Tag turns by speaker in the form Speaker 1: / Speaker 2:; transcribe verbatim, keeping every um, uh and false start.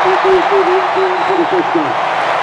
Speaker 1: It goes to the end zone for the touchdown.